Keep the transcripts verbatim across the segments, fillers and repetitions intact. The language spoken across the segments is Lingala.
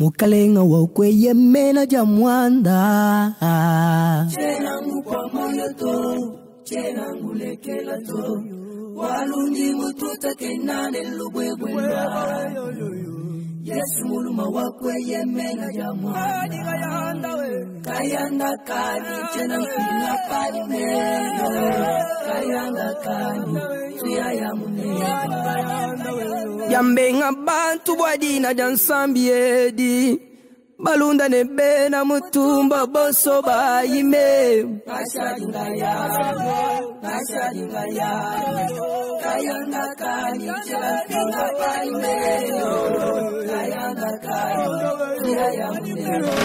Mukalenga wa kweye mena jamwanda. Chena mukwa moyo to, chena mulekela to. Walundi mututa kenane lubwebwe mba. Yesu muluma wa kweye mena jamwanda. Kayanda kani, chena mpina kani meyo. Kayanda kani, tuyaya muneba. Yambenga bantu bwadina jansambiedi. Balunda nebe na mutumba boso bayime. Kasha dingaya, kasha dingaya. Kayanda kani, chela pinga paimeyo. Kayanda kani, tuyaya muneba.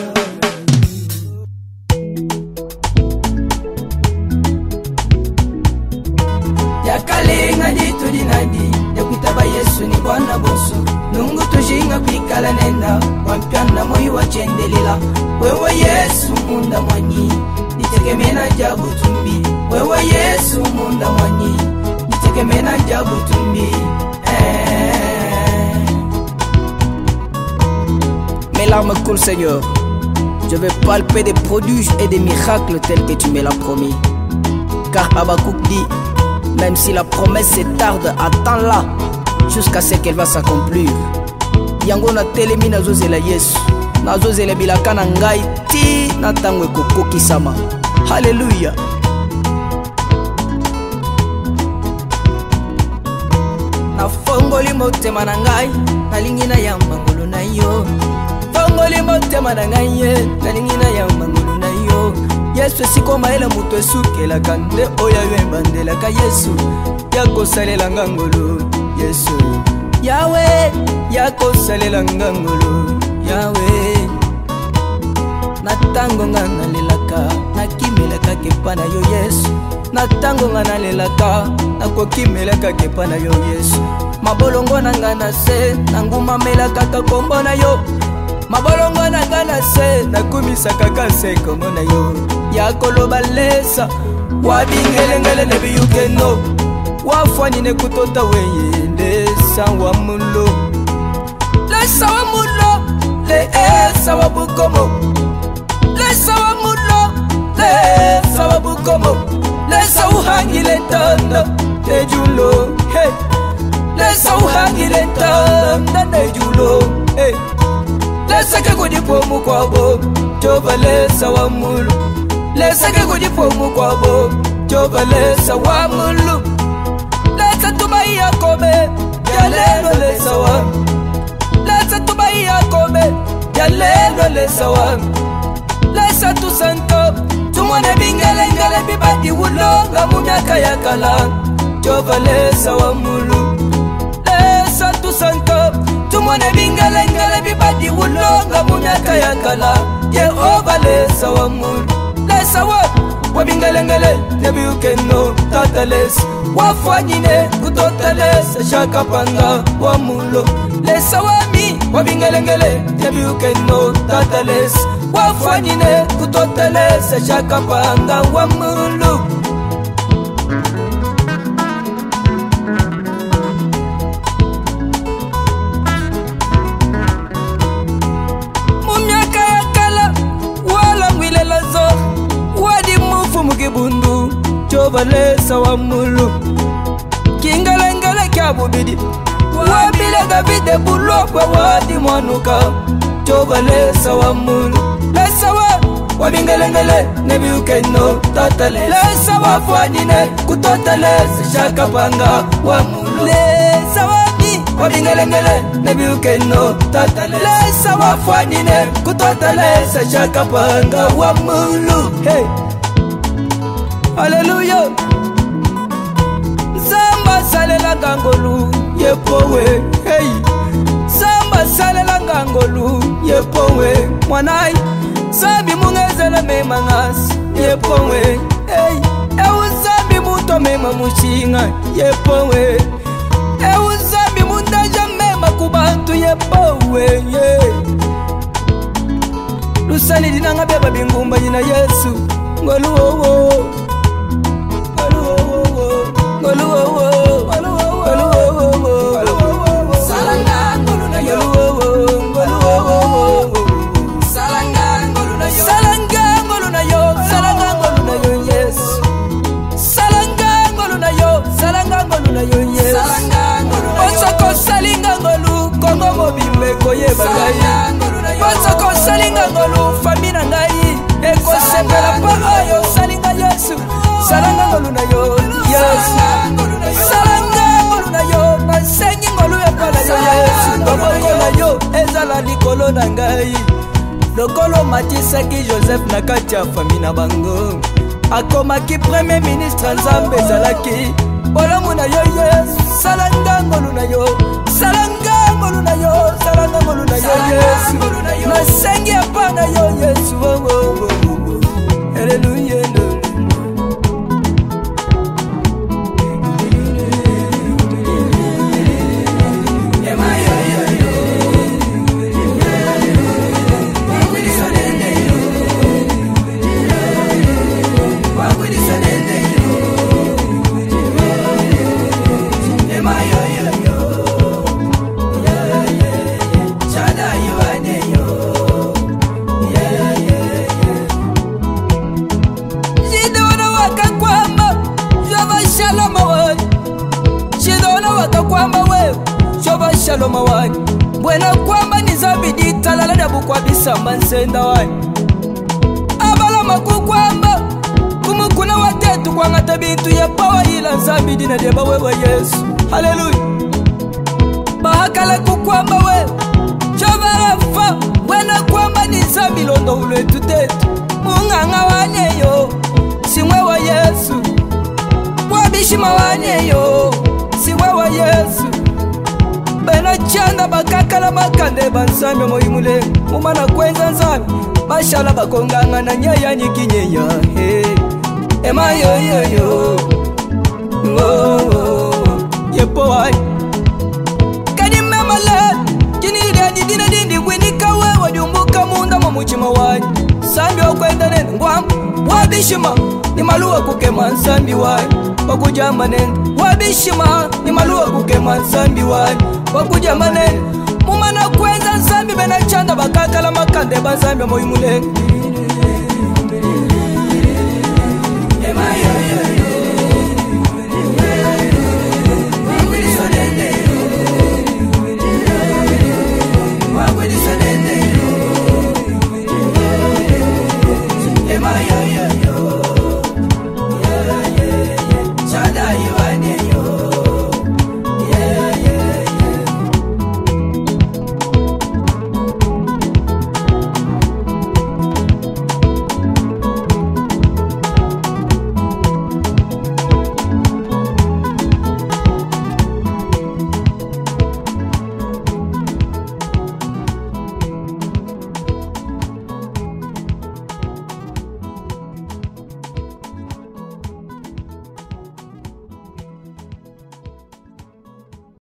Yakalenga jitu dinadi. Yakutaba Yesu ni Bwana boso. Nungu tujinga pikala nenda. Wampiana moyo wachendelela. Wewe Yesu munda mwanyi. Nitekemena jabu tumbi. Wewe Yesu munda mwanyi. Nitekemena jabu tumbi. eh. Mes larmes coulent, Seigneur. Je vais palper des prodiges et des miracles tels que tu me l'as promis. Car Habakkuk dit, même si la promesse est tarde, attends-la jusqu'à ce qu'elle va s'accomplir. Yango na telemi na zozela Yesu, na zozela bilaka na ngai ti na tango ekokoki sama. Hallelujah. Na fongoli motema na ngai, nalingi na yamba ngolo na yo. Fongoli motema na ngai ye, nalingi na yamba ngolo na yo. Yesu esikoma ele mutu esukelaka nde oyo ayo ebandelaka Yesu. Yakosalela ngangolo Yesu. Yawe yakosalela ngangolo Yawe. Na tango nga nalelaka, nakimelaka kepa na yo Yesu. Na tango nga nalelaka, nakokimelaka kepa na yo Yesu. Mabolongo na nga na se, nangumamelaka kakombo na yo. Mabolongo na nga na se, nakumisaka kase kombo na yo. Yakoloba lesa, wabingelengele nebiyukeno. Wafani ne kutota weye, lesa wa mulo. Lesa wa mulo, le esa wa bukomo. Lesa wa mulo, lesa wa bukomo. Lesa uhangile tanda, nejulo, hey. Lesa uhangile tanda, nejulo, hey. Lesa ke kudipo mukwabo, jova lesa wa mulo. Lesa ke kudipo mukwabo, jova lesa wa mulo. Lesa tubai yakobe, yalelo lesa wa. Lesa tubai yakobe, yalelo lesa wa. Lesa tu santo, tumone bingele ngele bibadi wulonga munyaka yakala. Jova lesa wa mulu. Lesa tu santo, tumone bingele ngele bibadi wulonga munyaka yakala. Yehova lesa wa mulu. Lesa wa wabingele ngele nebiukeno tatales. Wafanyine kutotalesa shakapanga wa mulo. Lesa wami wabingele ngele nebiukeno tatales. Wafanyine kutotalesa shakapanga wa mulo. Mumyaka yakala wala mwilela zo. Wadi mufu mukibundu jova lesa wa mulu. Kingalengale kya bubidi wabile Davide bulokwe wadi mwanuka. Jova lesa wa mulu. Lesa wa wabingelengele nebiukeno tatales. Lesa wa fanyine kutotalesa shakapanga wa mulu. Lesa wa ni wabingelengele nebiukeno tatales. Lesa wa fanyine kutotalesa shakapanga wa mulu. Hey. Hallelujah. Samba salela ngangolu yepowe. Hey. Samba salela ngangolu yepowe. Mwanai Sambi mungezele mema ngasi yepowe. Hey. Ewu sambi muto mema mushinga yepowe. Ewu sambi mundaja mema kubantu yepowe. Yeah. Lusani dinanga beba bingumba jina Yesu. Ngolu wo wo. Ngolu wo wo. Ngolu wo wo. Ngolu wo wo. Salanga ngolu na yo. Ngolu wo wo. Ngolu wo wo. kosalinga ngolu kongo mobimbe koyeba ngai Bosoko salinga ngolu famina ngai ekosepela pa oyo salinga Yesu salanga ngolu na yo Yesu salanga ngolu na yo nasengi ngolu ya pala yo Yesu ngoboko na yo ezala likolo na ngai lokolo matisaki Joseph na kati ya famina bango akomaki premier ministre nzambe ezalaki bolamu na yo Yesu salanga ngolu na yo salanga ngolu na yo salanga ngolu na yo Yesu nasengi apa na yo Yesu oh, oh, oh, oh. Hallelujah Shalom wani Bwena kwamba nizabidi talala na bukwa bisamba nsenda wani Abala maku kwamba kumukuna watetu kwa ngata bintu ya pawa ila nzabidi na deba wewa Yesu Hallelujah Bahakala kukwamba we Chovarafa Bwena kwamba nizabilondo ule tutetu Munganga wanyeyo Simwewa Yesu Wabishima wanyeyo Simwewa Yesu Bena chanda bakakala makande bansame moimule Mumana kwenza nzame Bashala bakonganga na nyaya nyikinyeya hey. Ema yo yo yo Oh, oh. Yepo hai Kani memala Kini idani dina dindi Gwinika wewa diumbuka munda mamuchima wai Sambi wakwenda nene ngwam Wabishima ni maluwa kukema nsambi wai Wakujamba nene Wabishima ni maluwa kukema nsambi wai Wakuja manene Mumana kwenza nsambi bena chanda bakakala makande bansambi moimule Ema yo yo yo